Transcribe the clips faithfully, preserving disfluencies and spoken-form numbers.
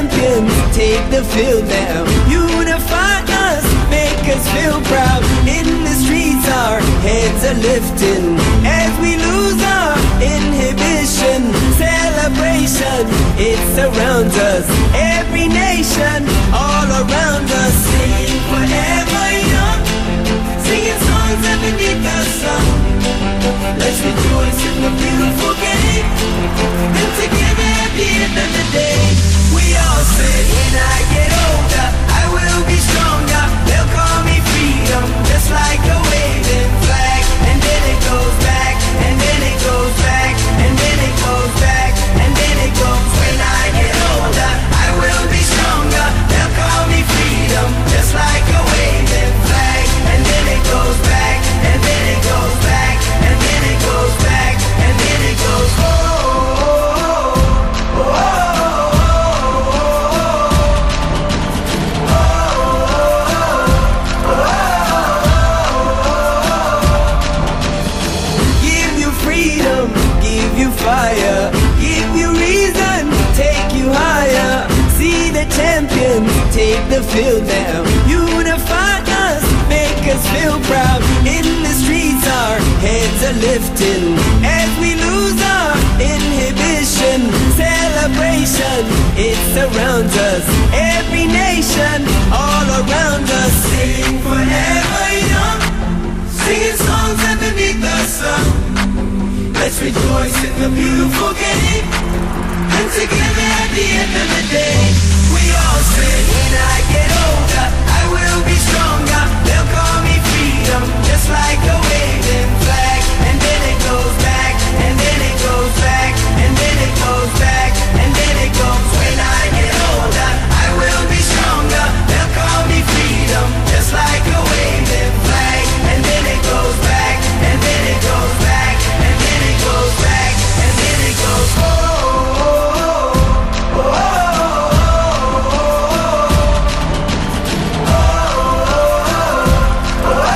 champions take the field now. Unify us, make us feel proud. In the streets our heads are lifting as we lose our inhibition. Celebration, it surrounds us. Every nation, all around us. Sing forever young, singing songs underneath the sun. Let's rejoice in the beautiful game, and together at the end of the day, we all say, when I get older, I will be stronger. They'll call me freedom, just like a waving flag. And then it goes back, and then it goes back, and then it goes back, and then it goes. When I get older, I will be stronger. They'll call me freedom, just like a waving flag. And then it goes back, and then it goes back, and then it goes back, and then it goes. Oh, oh, oh, fire, give you reason, take you higher. See the champions take the field now. Unify us, make us feel proud. In the streets our heads are lifting as we lose our inhibition. Celebration, it surrounds us. Every nation, all around us. Sing forever young, singing songs underneath the sun. Let's rejoice in the beautiful game, and together at the end of the day, we all say, when I get older, I will be stronger. They'll call me freedom, just like a waving flag. And then it goes back, and then it goes back, and then it goes back, and then it goes. When I get older, I will be stronger. They'll call me freedom, just like a waving flag. And then it goes back, and then it goes back, and then it goes back, and then it goes. Oh, oh, oh, oh, oh,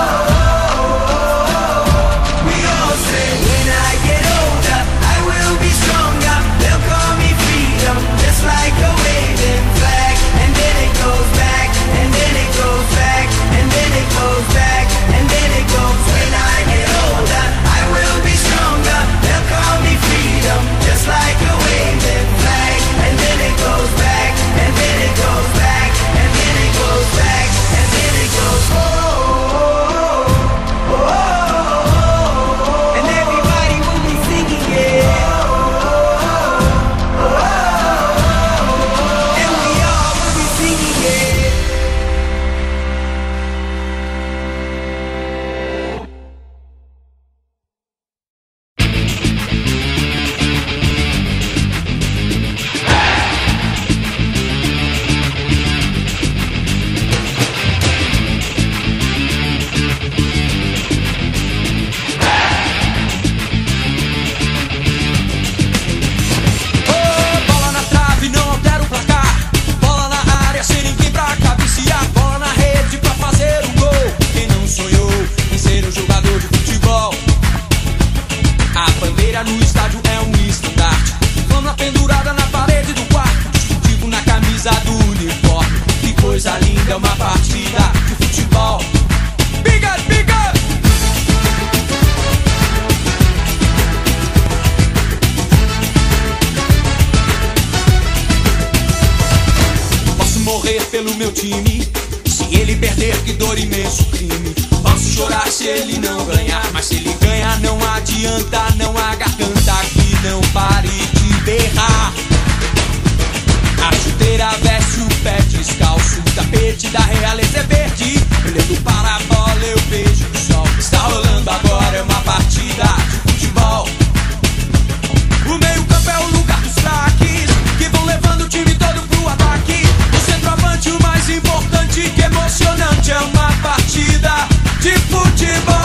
oh. We all say, when I get older, I will be stronger. They'll call me freedom, just like a waving flag. And then it goes back, and then it goes back, and then it goes back, and then it goes. When I get older, I will be stronger. They'll call me freedom, just like a waving flag. And then it goes back, and then it goes back, and then it goes back, and then it goes. Oh, oh, oh, oh. And everybody will be singing it. Oh, oh, oh. And we all will be singing it. Bola na trave, não altera o placar. Bola na área, sem ninguém pra cabecear. Bola na rede pra fazer um gol. Quem não sonhou em ser um jogador de futebol? A bandeira no estádio é um estandarte. Flama pendurada na parede do quarto. Distintivo na camisa do uniforme. Que coisa linda, é uma partida de futebol. Big up, big up! Posso morrer pelo meu time, se ele perder, que dor, imenso crime. Posso chorar se ele não ganhar, mas se ele ganhar não adianta, não há garganta que não pare de berrar. A chuteira veste o pé descalço, o tapete da realeza é verde. Olhando para a bola eu vejo o sol. Está rolando agora, é uma partida de futebol. O meio campo é o lugar dos craques, que vão levando o time todo pro ataque. O centroavante, o mais importante, que emocionante, é uma partida de futebol.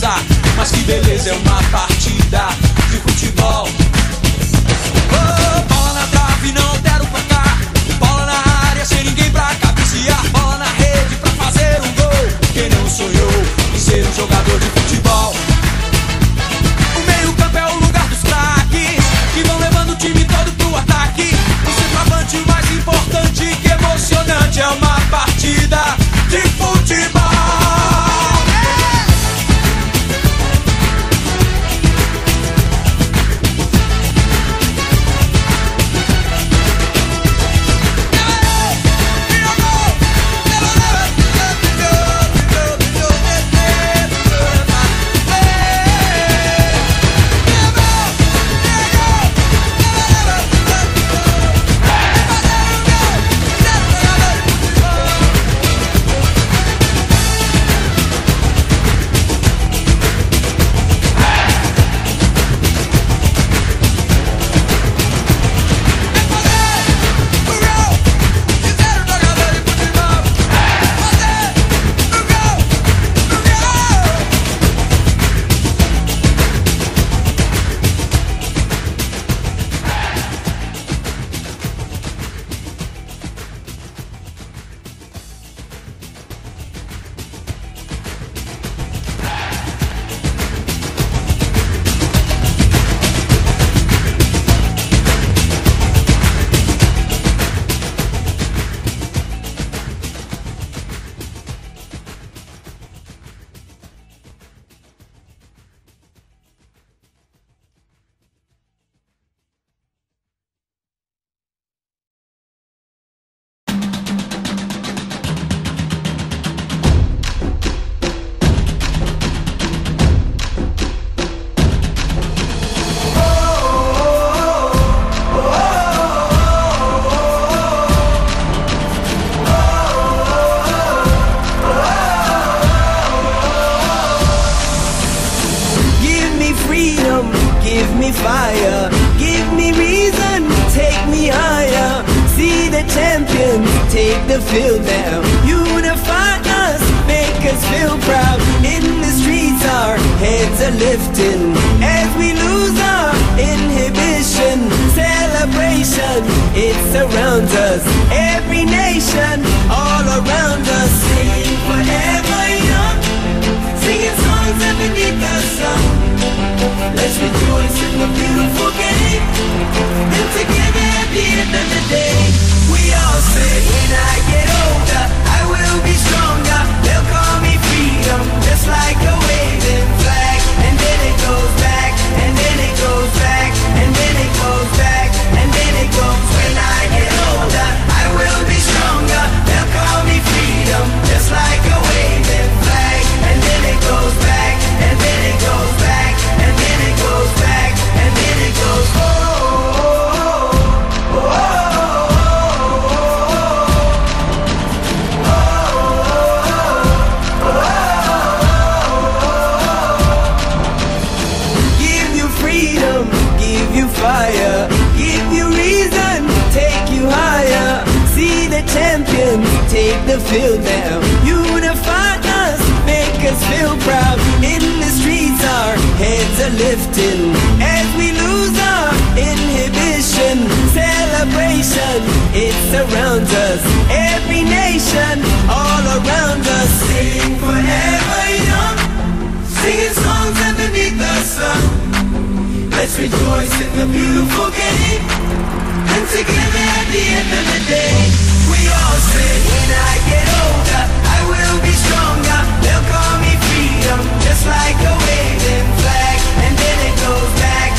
beleza, mas que beleza é uma partida de futebol. Oh, bola na trave, não altera o placar. Bola na área, sem ninguém pra cabecear. Bola na rede pra fazer um gol. Quem não sonhou em ser um jogador de futebol? O meio campo é o lugar dos craques, que vão levando o time todo pro ataque. O centroavante, o mais importante, que emocionante, é uma partida de futebol. Give me fire, give me reason, take me higher. See the champions take the field now. Unify us, make us feel proud. In the streets our heads are lifting as we lose our inhibition. Celebration, it surrounds us. Every nation, all around us. Sing forever young, singing songs underneath the sun. Let's rejoice in the beautiful game, and together at the end of the day, we all say, when I get older, I will be stronger. They'll call me freedom, just like a waving flag. And then it goes back, and then it goes back, and then it goes back, and then it goes. When I get older, I will be stronger. They'll call me freedom, just like a waving flag. And then it goes back, and then it goes back, and then it goes back, and then it goes. Oh, oh, oh, oh, oh, oh. Give you freedom, give you fire, give you reason, take you higher. See the champions take the field now. Unify us, make us feel proud. In the streets our heads are lifting as we lose our inhibition. Celebration, it surrounds us. Every nation, all around us. Sing forever young, singing songs underneath the sun. Let's rejoice in the beautiful game, and together at the end of the day, we all say, when I get older, I will be stronger. They'll call me freedom, just like a waving flag. And then it goes back,